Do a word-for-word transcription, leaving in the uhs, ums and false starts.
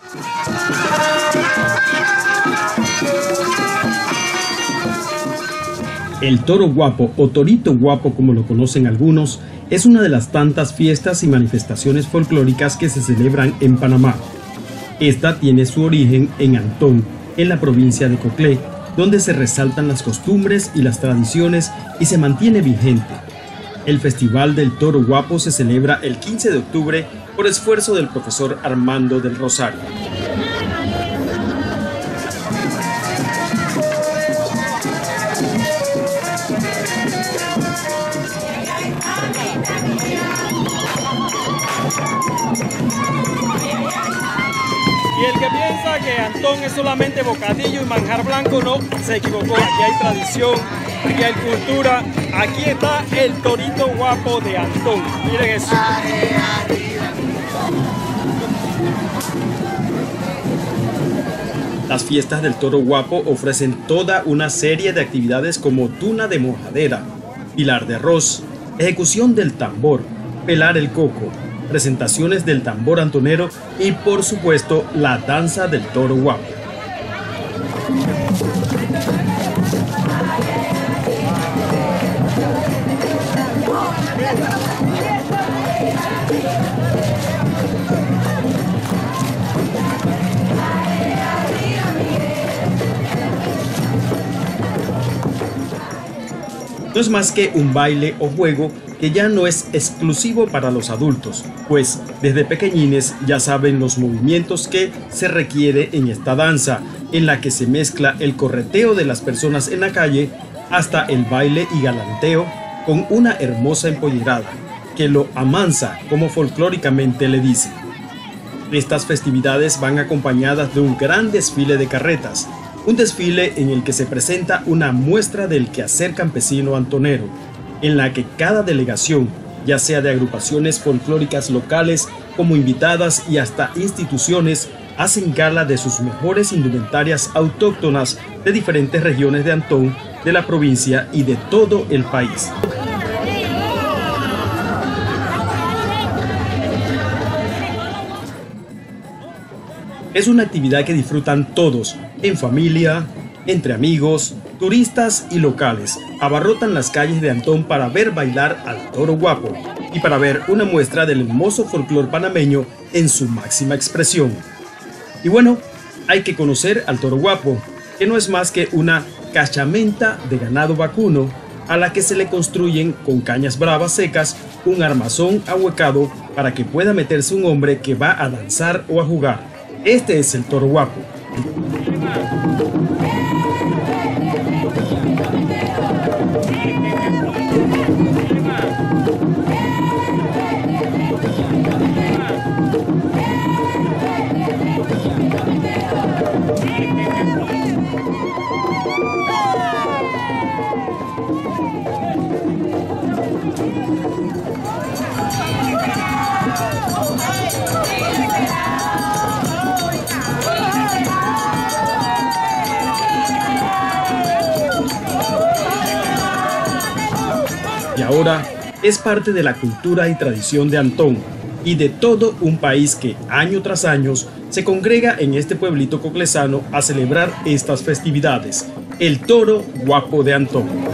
El Toro Guapo, o Torito Guapo como lo conocen algunos, es una de las tantas fiestas y manifestaciones folclóricas que se celebran en Panamá. Esta tiene su origen en Antón, en la provincia de Coclé, donde se resaltan las costumbres y las tradiciones y se mantiene vigente. El Festival del Toro Guapo se celebra el quince de octubre por esfuerzo del profesor Armando del Rosario. Y el que piensa que Antón es solamente bocadillo y manjar blanco, no, se equivocó. Aquí hay tradición, aquí hay cultura, aquí está el Torito Guapo de Antón. Miren eso. Las fiestas del Toro Guapo ofrecen toda una serie de actividades como tuna de mojadera, pilar de arroz, ejecución del tambor, pelar el coco, presentaciones del tambor antonero y, por supuesto, la danza del Toro Guapo. No es más que un baile o juego que ya no es exclusivo para los adultos, pues desde pequeñines ya saben los movimientos que se requiere en esta danza, en la que se mezcla el correteo de las personas en la calle hasta el baile y galanteo con una hermosa empollerada, que lo amansa, como folclóricamente le dicen. Estas festividades van acompañadas de un gran desfile de carretas, un desfile en el que se presenta una muestra del quehacer campesino antonero, en la que cada delegación, ya sea de agrupaciones folclóricas locales como invitadas y hasta instituciones, hacen gala de sus mejores indumentarias autóctonas de diferentes regiones de Antón, de la provincia y de todo el país. Es una actividad que disfrutan todos, en familia, entre amigos, turistas y locales. Abarrotan las calles de Antón para ver bailar al Toro Guapo y para ver una muestra del hermoso folclor panameño en su máxima expresión. Y bueno, hay que conocer al Toro Guapo, que no es más que una cachamenta de ganado vacuno a la que se le construyen con cañas bravas secas un armazón ahuecado para que pueda meterse un hombre que va a danzar o a jugar. Este es el Toro Guapo. Y ahora es parte de la cultura y tradición de Antón y de todo un país que año tras año se congrega en este pueblito coclesano a celebrar estas festividades, el Toro Guapo de Antón.